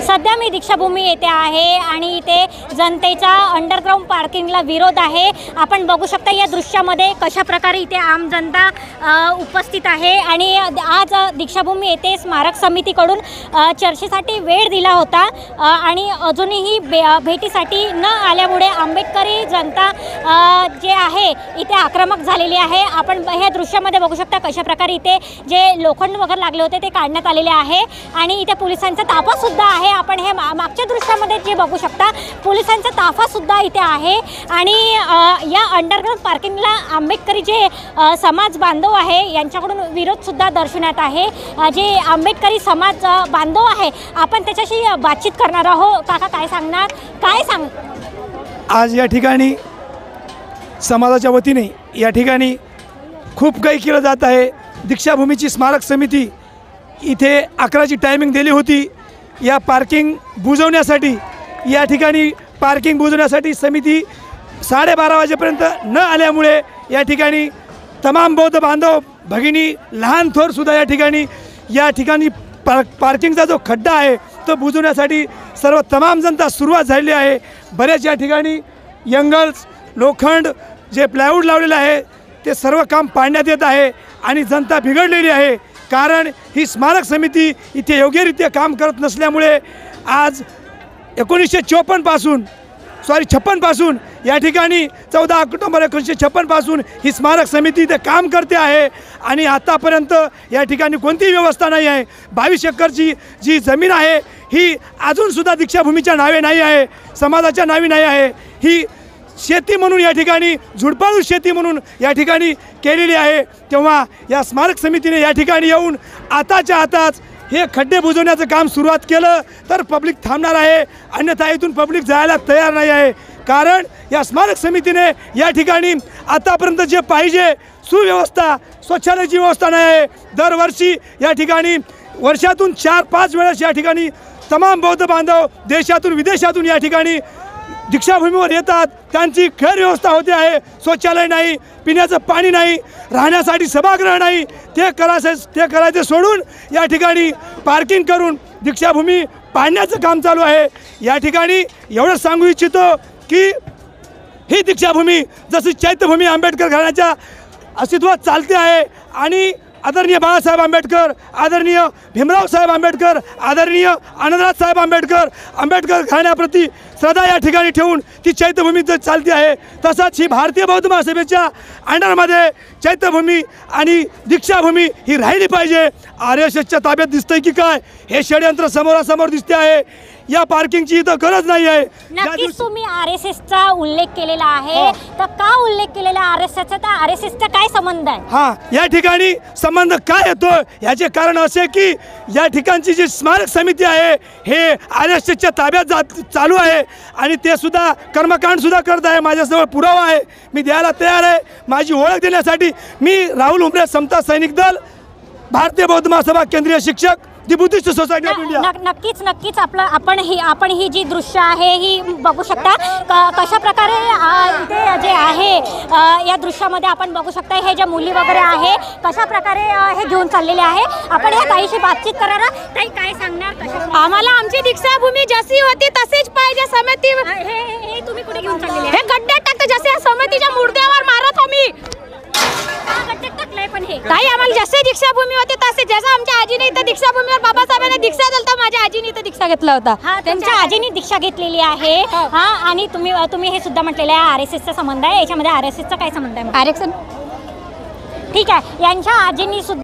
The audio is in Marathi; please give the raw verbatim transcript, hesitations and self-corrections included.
सध्या मी दीक्षाभूमी येथे आहे आणि इथे जनतेचा अंडरग्राउंड पार्किंगला विरोध आहे। आपण बघू शकता या दृश्यामध्ये कशा प्रकारे इथे आम जनता उपस्थित आहे आणि आज दीक्षाभूमी येथे स्मारक समितीकडून चर्चेसाठी वेळ दिला होता आणि अजूनही भेटीसाठी न आल्यामुळे आंबेडकरी जनता जे आहे इथे आक्रमक झालेली आहे। आपण ह्या दृश्यामध्ये बघू शकता कशा प्रकारे इथे जे लोखंड वगैरे लागले होते ते काढण्यात आलेले आहे आणि इथे पोलिसांचा ताफा सुद्धा आहे। आपण हे मागच्या दृश्यामध्ये जे बघू शकता पोलिसांचा ताफा सुद्धा इथे आहे आणि या अंडरग्राउंड पार्किंगला आंबेडकरी जे समाज बांधव आहे यांच्याकडून विरोध सुद्धा दर्शवण्यात आहे। जे आंबेडकरी समाज बांधव आहे आपण त्याच्याशी बातचीत करणार आहोत। काका काय सांगणार, काय सांग आज या ठिकाणी समाजाच्या वतीने या ठिकाणी खूप काही केलं जात आहे। दीक्षाभूमीची स्मारक समिती इथे अकराची टायमिंग दिली होती या पार्किंग बुजवण्यासाठी। या ठिकाणी पार्किंग बुजवण्यासाठी समिती साडेबारा वाजेपर्यंत न आल्यामुळे या ठिकाणी तमाम बौद्ध बांधव भगिनी लहान थोरसुद्धा या ठिकाणी या ठिकाणी पार्क पार्किंगचा जो खड्डा आहे तो बुजवण्यासाठी सर्व तमाम जनता सुरुवात झालेली आहे। बऱ्याच या ठिकाणी यंगल्स लोखंड जे प्लायवूड लावलेलं आहे ते सर्व काम पाडण्यात येत आहे आणि जनता बिघडलेली आहे। कारण ही स्मारक समिती इथे योग्यरित्या काम करत नसल्यामुळे आज एकोणीसशे चोपन्नपासून सॉरी छप्पनपासून या ठिकाणी चौदा ऑक्टोबर एकोणीसशे छप्पनपासून ही स्मारक समिती इथे काम करते आहे आणि आतापर्यंत या ठिकाणी कोणतीही व्यवस्था नाही आहे। बावीस एकरची जी जमीन आहे ही अजूनसुद्धा दीक्षाभूमीच्या नावे नाही आहे, समाजाच्या नावे नाही आहे। ही शेती म्हणून या ठिकाणी झुडपाळू शेती म्हणून या ठिकाणी केलेली आहे। तेव्हा या स्मारक समितीने या ठिकाणी येऊन आताच्या आताच हे खड्डे बुजवण्याचं काम सुरुवात केलं तर पब्लिक थांबणार आहे, अन्यथा इथून पब्लिक जायला तयार नाही आहे। कारण या स्मारक समितीने या ठिकाणी आतापर्यंत जे पाहिजे सुव्यवस्था स्वच्छतेची व्यवस्था नाही आहे। दरवर्षी या ठिकाणी वर्षातून चार पाच वेळेस या ठिकाणी तमाम बौद्ध बांधव देशातून विदेशातून या ठिकाणी दीक्षाभूमीवर येतात, त्यांची गैरव्यवस्था होते आहे। शौचालय नाही, पिण्याचं पाणी नाही, राहण्यासाठी सभागृह नाही, ते करायचे ते करायचे सोडून या ठिकाणी पार्किंग करून दीक्षाभूमी पाडण्याचं काम चालू आहे। या ठिकाणी एवढंच सांगू इच्छितो की ही दीक्षाभूमी जशी चैत्यभूमी आंबेडकर घराण्याच्या अस्तित्वात चालते आहे आणि आदरणीय बाळासाहेब आंबेडकर, आदरणीय भीमराव साहेब आंबेडकर, आदरणीय आनंदराज साहेब आंबेडकर आंबेडकर घराण्याप्रती श्रद्धा या ठिकाणी ठेवून ती चैत्यभूमी चालती आहे। तसाच ही भारतीय बौद्ध महासभेच्या अंडरमध्ये चैत्यभूमी आणि दीक्षाभूमी ही राहिली पाहिजे। आर एस एसच्या ताब्यात दिसतंय की काय हे षडयंत्र समोरासमोर दिसते आहे। या पार्किंगची इथं गरज नाही आहे। नक्कीच तुम्ही आर एस एसचा उल्लेख केलेला आहे, तर का उल्लेख केलेला आर एस एसचा, तर आर एस एसचा काय संबंध आहे? हां, या ठिकाणी संबंध काय येतो याचे कारण असे की या ठिकाणची जी स्मारक समिती आहे हे आर एस एसच्या ताब्यात जात चालू आहे आणि ते सुद्धा कर्मकांडसुद्धा करत आहे। माझ्याजवळ पुरावा आहे, मी द्यायला तयार आहे। माझी ओळख देण्यासाठी मी राहुल उमरे समता सैनिक दल भारतीय बौद्ध महासभा केंद्रीय शिक्षक the Buddhist society of India. नक्कीच नक्कीच आपलं आपण ही आपण ही जी दृश्य आहे ही बघू शकता कशा प्रकारे इथे जे आहे या दृश्यामध्ये आपण बघू शकता हे ज्या मुली वगैरे आहे कशा प्रकारे हे घेऊन चाललेले आहे। आपण ह्या ताईशी बातचीत करणार, ताई काय सांगणार कशा? आम्हाला आमची दीक्षाभूमी जशी होती तशीच पाहिजे। समिती हे हे तुम्ही कुठे घेऊन चाललेले हे गड्ड्यात टाकते जसे समितीच्या मूर्त्यावर मारत आम्ही पण हे काही आम्हाला जसे दीक्षाभूमी होते तसे जसं आमच्या आजीने इथं दीक्षाभूमीवर बाबासाहेबांनी दीक्षा दिलता, माझ्या आजीने इथं दीक्षा घेतला होता। हा, त्यांच्या आजीने दीक्षा घेतलेली आहे। हा, आणि तुम्ही तुम्ही हे सुद्धा म्हटलेलं आहे आर एस एसचा संबंध आहे, याच्यामध्ये आर एस एसचा काय संबंध आहे? आरक्षण ठीक आहे, यांच्या आजींनी सुद्धा